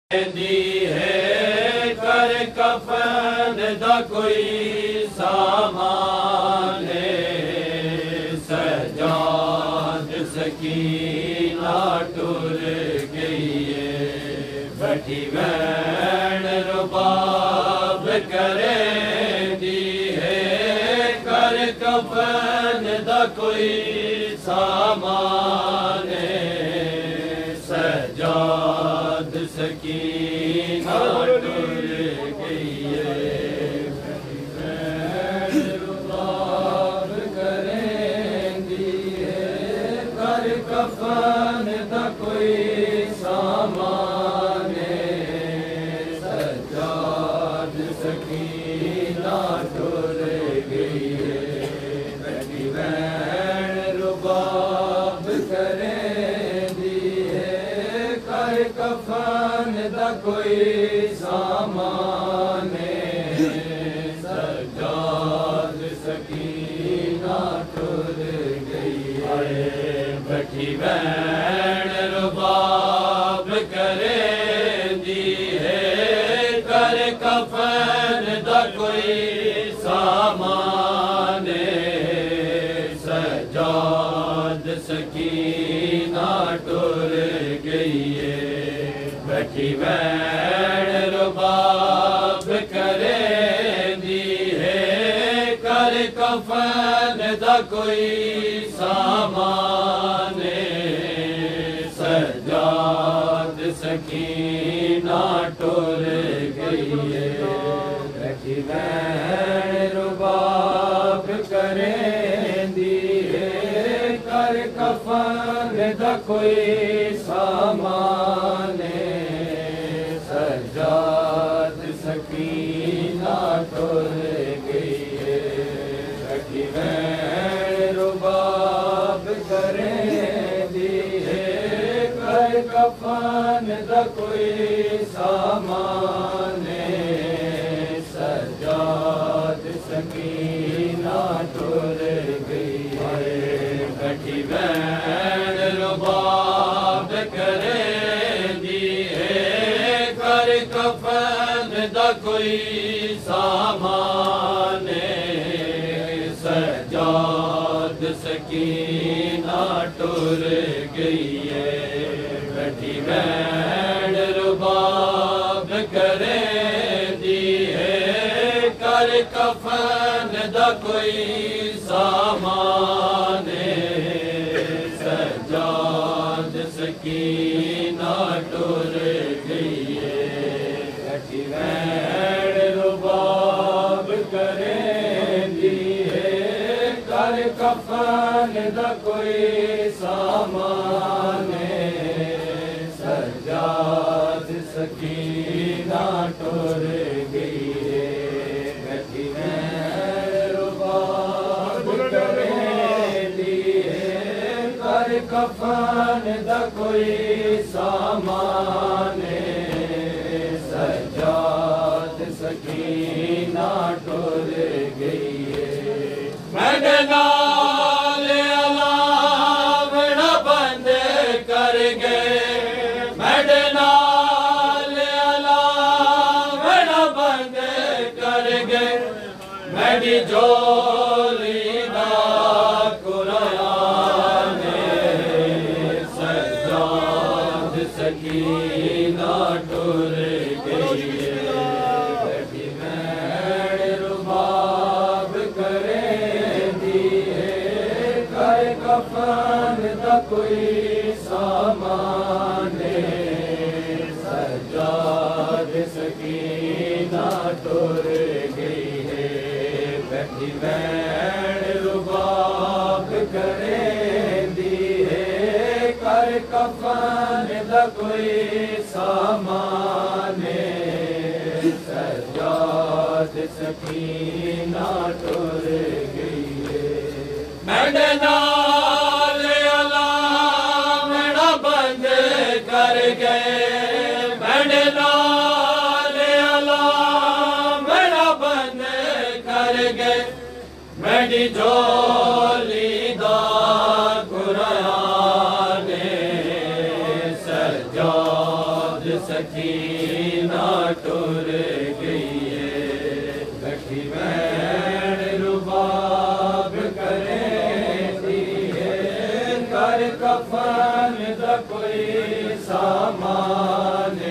दी है कर कफन दा कोई सामान सजाद सकीना टुर गई है बैठी वैन रुबाब करे दी है कर कफन दा कोई सामान सजाद सकीना टुर गई है रुबाब करेंगी है कर कफन दा कोई सामान सजाद सकीना टुर गई है बैठी वैन रुबाब करेंगी है कर कफन दा कोई सामान सजाद सकीना टुर गई है बैठी वैन रुबाब करेंदी है कर कफन दा कोई सामान सजाद सकीना टुर गई है बैठी वैन रुबाब करेंदी है कर कफन दा कोई सामान सजाद सकीना टुर गई है बैठी वैन रुबाब करेंदी है कर कफन दा कोई सामान सजाद सकीना टुर गई है बैठी वैन रुबाब करेंदी है कर कफन दा कोई सामान सजाद सकीना टुर गई है बैठी वैन रुबाब करेंदी है कर कफन दा कोई सामान सजाद सकीना टुर गई है बैठी वैन रुबाब करेंदी है कर कफन दा कोई सामान सजाद सकीना टुर गई है बैठी वैन रुबाब करेंदी है कर कफन दा कोई सामान सजाद सकीना टुर गई है बैठी वैन रुबाब करेंदी है कर कफन दा कोई सामान सजाद सकीना टुर गई है मेरे नाल अलावड़ा बंद कर गए मेरे नाल अलावड़ा बंद कर गए मेरी झोली दा कुरान सजाद सकीना टुर गई है बैठी वैन रुबाब करेंदी है कर कफन दा कोई सामान सजाद सकीना टुर गई है बैठी वैन रुबाब करेंदी है कर कफन दा कोई सामान सजाद सकीना टुर गई है मेरे नाल अलावड़ा बंद कर गए मेरे नाल अलावड़ा बंद कर गए मेरी झोली दा कुरान सजाद सकी सकीना टुर गई है, बैठी भैन रुबाब करेंदी है, कर कफन दा कोई सामान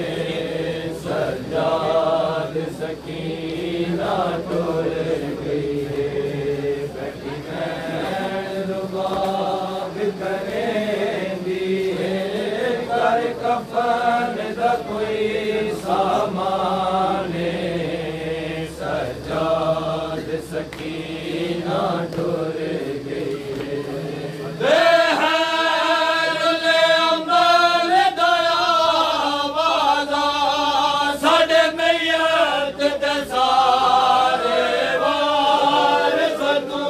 सजाद सकीना टुर गई है, बैठी भैन रुबाब करेंदी है, कर कफन दा कोई सामान सजाद सकीना टुर गई है। बेहरुल अमल दया वादा साडे मैयत दे सारे वारिस तू,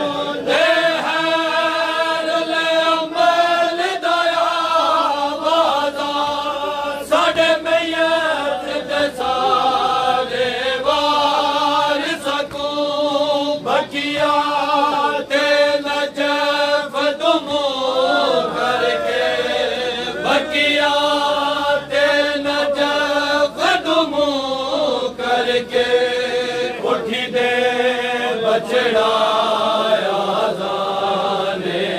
बेहरुल अमल दया वादा साडे मैयत दे सारे वारिस तू, बकिया ते नजफ दुमो करके, बकिया ते नजफ दुमो करके, उठी दे बछड़ा आज़ाने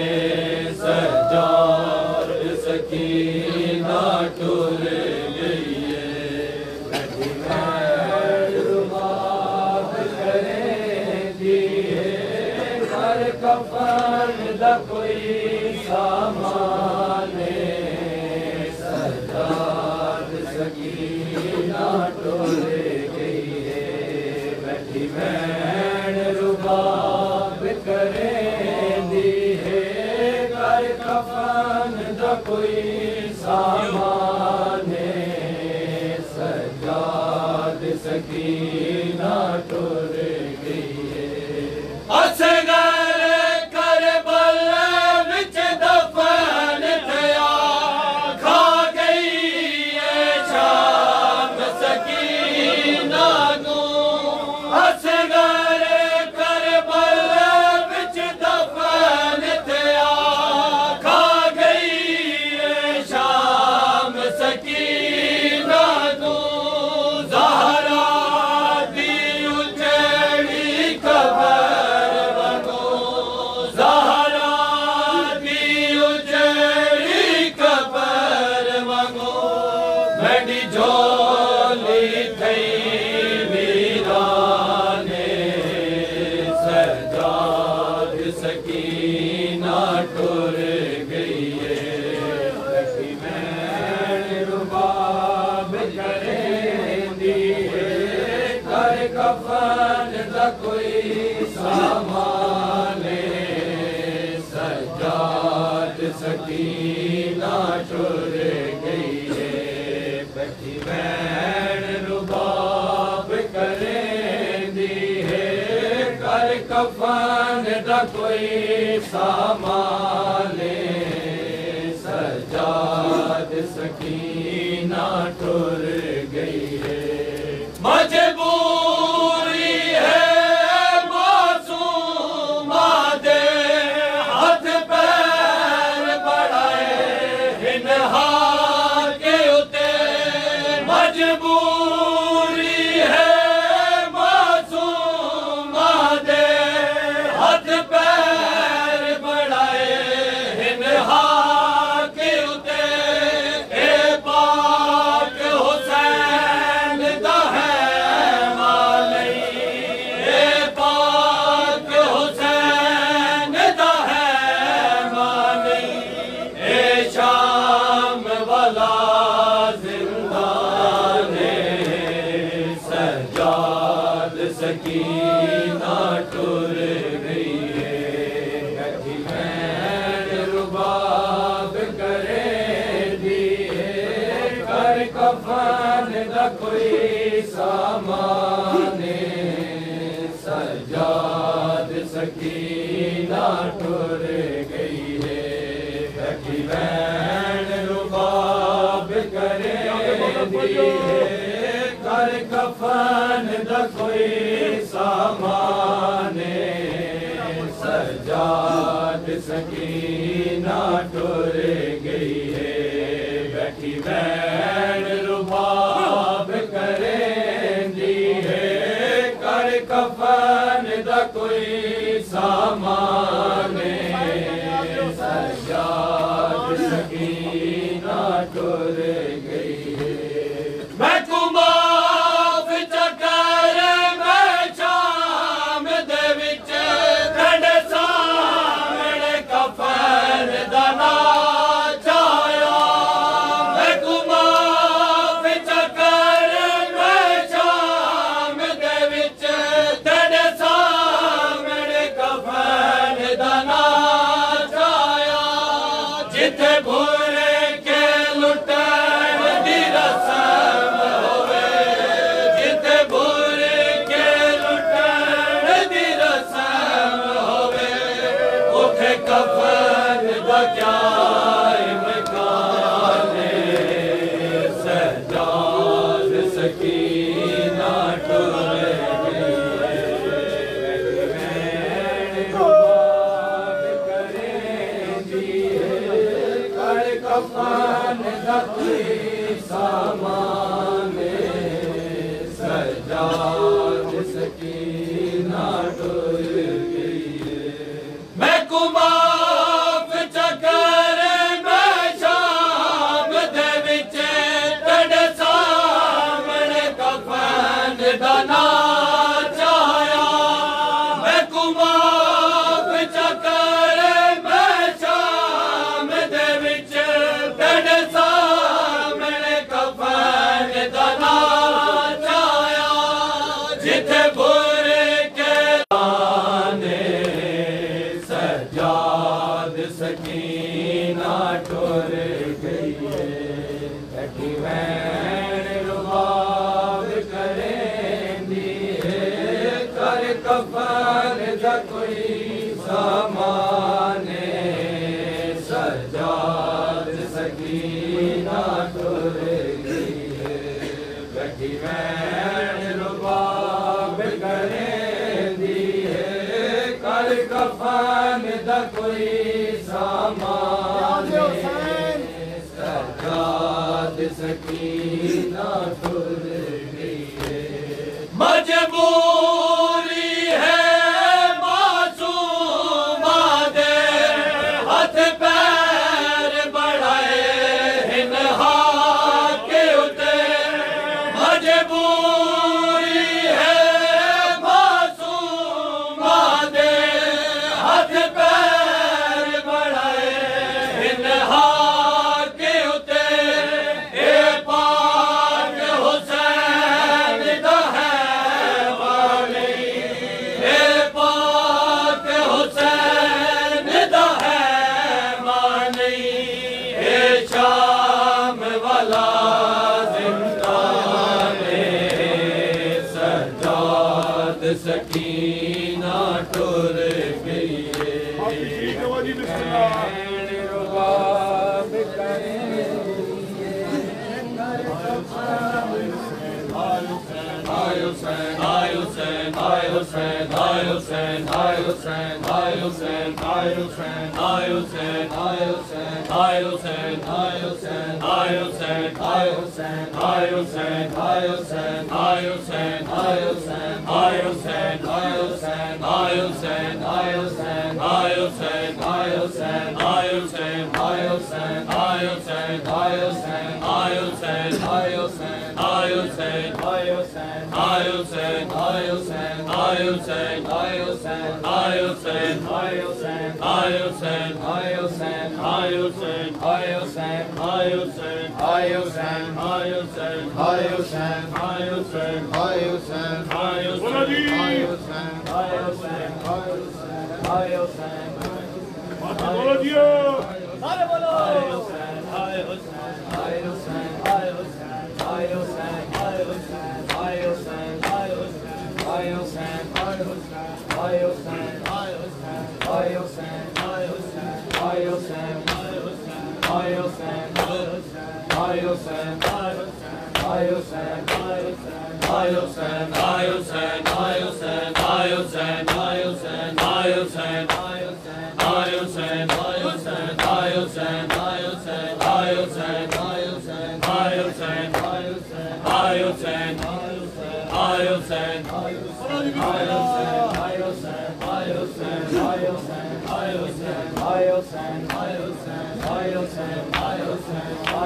सजाद सकीना टुर गई है, बैठी भैन रुबाब करेंदी है, कर कफन दा कोई सामान सजाद सकीना टुर गई है, बैठी भैन रुबाब करेंदी है, कर कफन दा कोई सामान सजाद सकीना टुर गई है। असगर करबल विच दफन थया, खा गई है शाम सकीना नू, असगर करबल विच दफन थया, खा गई है शाम सकीना नू, ज़हरा दी उजड़ी खबर वगो, ज़हरा दी उजड़ी खबर वगो, मेरी झोली थई वीराने सजाद सकीना टुर गई है, बैठी भैन रुबाब करेंदी है, कर कफन दा कोई सामान सजाद सकीना टुर गई है, बैठी भैन रुबाब करेंदी है, कर कफन दा कोई सामान सजाद सकीना टुर गई है। मजबूरी है मासूमा दे हाथ पैर बढ़ाए हिनहा के उते, मजबूरी है मासूमा दे हाथ पैर बढ़ाए हिनहा के उते, ए पाक हुसैन दा है मालई, ए पाक हुसैन दा है मालई, ए शाम वाला जिंदाने सजाद सकीना टुर गई है, बैठी भैन रुबाब करेंदी है, कर कफन दा कोई सामान सजाद सकीना टुर गई है, बैठी भैन रुबाब करेंदी है, कर कफन दा कोई सामान सजाद सकीना टुर गई है, बैठी भैन रुबाब कोई सामाने सजाद सकीना टुर गई है मैं कुमाफ चकर मैं शाम दे विच ठंडे सामने कफन दा ना छाया मैं कुमाफ चकर मैं शाम दे विच ठंडे सामने कफन दा ना छाया जिथे भूरे के लुटन दी रस्म होवे जिथे भूरे के लुटन दी रस्म होवे उथे कफन दा क्या इम्कान है सजाद सकीना टुर गई कफन दा कोई सामान सजाद सकीना टुर गई मैं कुमाफ चकर मैं शाम दे विच ठंडे सामने कफन दा ना छाया मैं कुमाफ चकर मैं शाम दे विच ठंडे सामने कफन दा ना छाया जिथे बुरे के लाने सजाद सकीना टुर गई है कटी वैन रुबाब करेंदी है कर कफन दा कोई सामान सजाद सकीना टुर गई है कटी वैन रुबाब करेंदी है कर कफन दा कोई सामान सजाद सकीना टुर गई है मजबूरी है मासूमा दे हाथ पैर बढ़ाए हिनहा के उते मजबूरी है मासूमा दे हाथ पैर बढ़ाए हिनहा के उते ए पाक हुसैन दा है वाली ए पाक हुसैन दा है मानी ए शाम वाला जिंदान सजाद सकीना टुर गई है रुबाब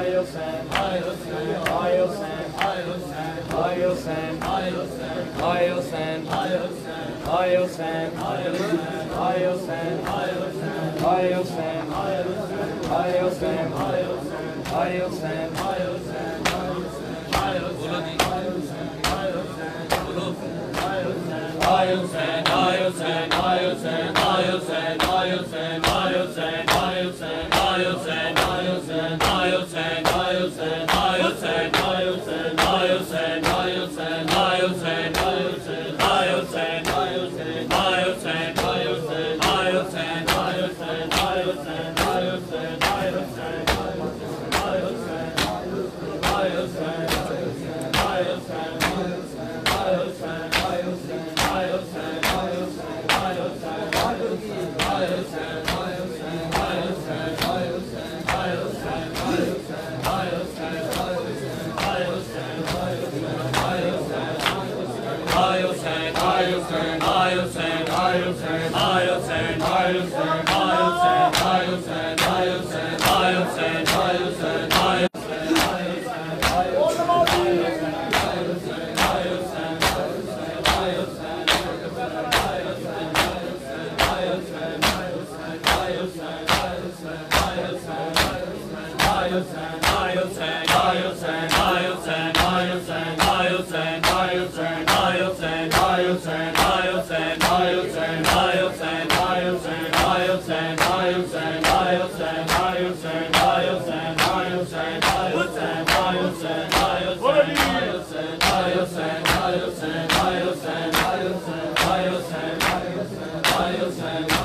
Ayos